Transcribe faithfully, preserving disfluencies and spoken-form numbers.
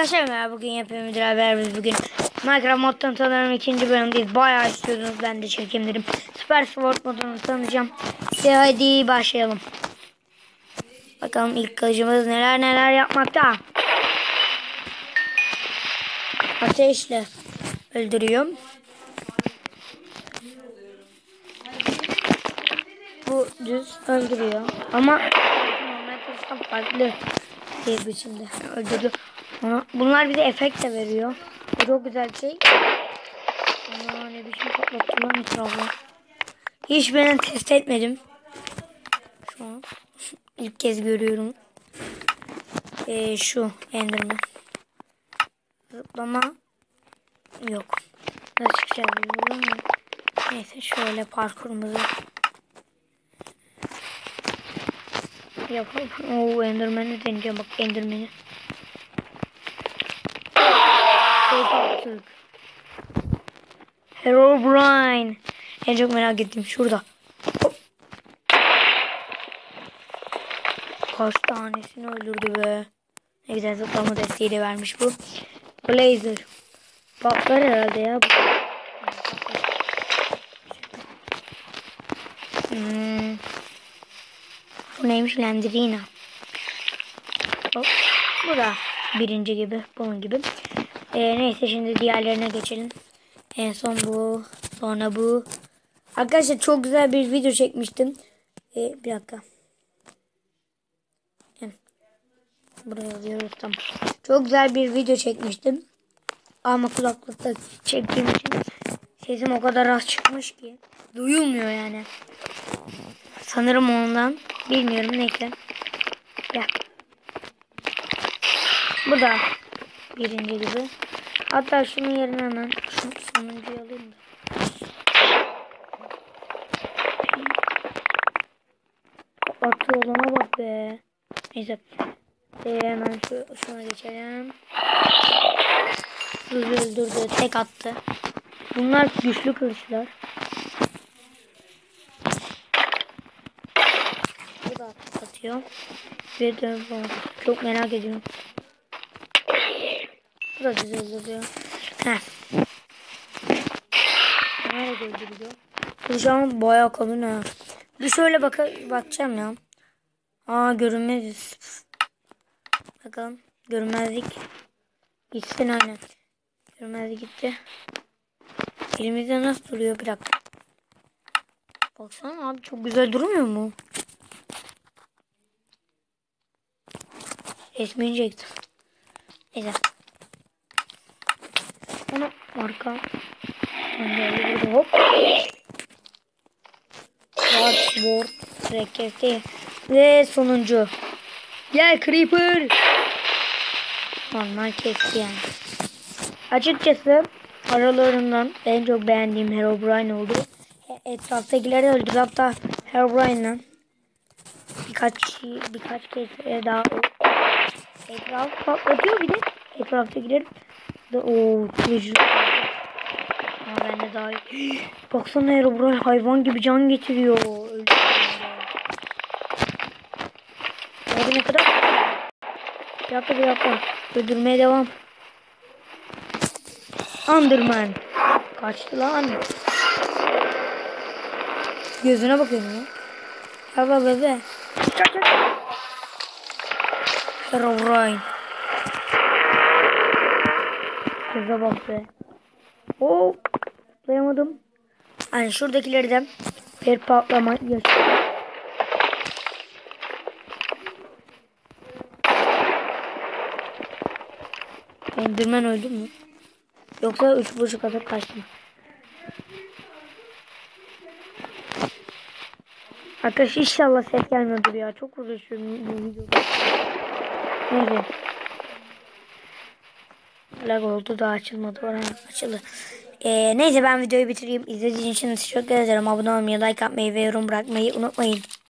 Arkadaşlar merhaba, bugün yapıyorum beraber biz bugün Minecraft moddan tanıyorum ikinci bölümdeyiz. Bayağı istiyordunuz, ben de çekeyim dedim. Super Sport modunu tanıyacağım. Size hadi başlayalım. Bakalım ilk kılıcımız neler neler yapmakta. Ateşle öldürüyorum. Bu düz öldürüyor ama normal kılıçtan farklı bir biçimde öldürüyor. Bunlar bize efekt de veriyor. Bu çok güzel bir şey. Ana ne biçim patlattım lan etrafı. Hiç ben test etmedim. Şu an ilk kez görüyorum. Ee, şu Enderman. Zıplama yok. Nasıl çıkacağız buradan mı? Neyse şöyle parkurumuzu yapalım. Oo, Enderman'i deneyeceğim, bak Enderman'i. Herobrine. En çok merak ettiğim şurada. Hop. Kaç tanesini öldürdü be. Ne güzel zıplama desteği de vermiş bu. Blazer. Patlar herhalde ya. Hmm. Bu neymiş? Landrina. Hop. Bu da birinci gibi. Bunun gibi. Ee, neyse şimdi diğerlerine geçelim. En son bu. Sonra bu. Arkadaşlar çok güzel bir video çekmiştim. Ee, bir dakika. Buraya yazıyoruz, tamam. Çok güzel bir video çekmiştim. Ama kulaklıkta çektiğim için sesim o kadar az çıkmış ki duyulmuyor yani. Sanırım ondan. Bilmiyorum, neyse. Gel. Bu da birinci gibi. Hatta şunun yerine hemen şu sonuncuyu alayım da. Atı olana bak be. Neyse. Ee, hemen şu, şuna geçelim. Hızlı öldürdü. Tek attı. Bunlar güçlü kılıçlar. Bu da atıyor. Bir de var. Çok merak ediyorum. Bu da güzel öldürüyor. Heh. Nerede öldürüyor? Kılıcım bayağı kalın ha. Bir şöyle baka bakacağım ya. Aa, görünmeziz. Bakalım. Görünmezlik gitsin, aynen. Görünmezlik gitti. Elimizde nasıl duruyor, bir dakika. Baksana abi, çok güzel durmuyor mu? Resmini çektim. Neyse. Onu arka. Burada hop. Sword. Reketi. Ve sonuncu. Gel Creeper. Normal kesti yani. Açıkçası aralarından en çok beğendiğim Herobrine oldu. Etraftakileri öldürdü. Hatta Herobrine'la birkaç birkaç kez daha etraf patlatıyor, bir de etraftakileri de o tecrübe. Ama ben de daha iyi. Baksana, Herobrine hayvan gibi can getiriyor. Hadi ne kadar? Bir dakika bir dakika. Öldürmeye devam. Enderman. Kaçtı lan. Gözüne bakıyorum ya. Baba bebe. Çak çak. Herobrine. Kıza bak be. Oo. Dayamadım. Hani şuradakileri de bir patlama yaşıyor. Enderman öldü mü? Yoksa üç buçuk atıp kaçtım. Arkadaşlar inşallah ses gelmiyordur ya. Çok uğraşıyorum bu videoda. Neyse. Lag oldu da açılmadı. Var açıldı. Ee, neyse ben videoyu bitireyim. İzlediğiniz için teşekkür ederim. Abone olmayı, like atmayı ve yorum bırakmayı unutmayın.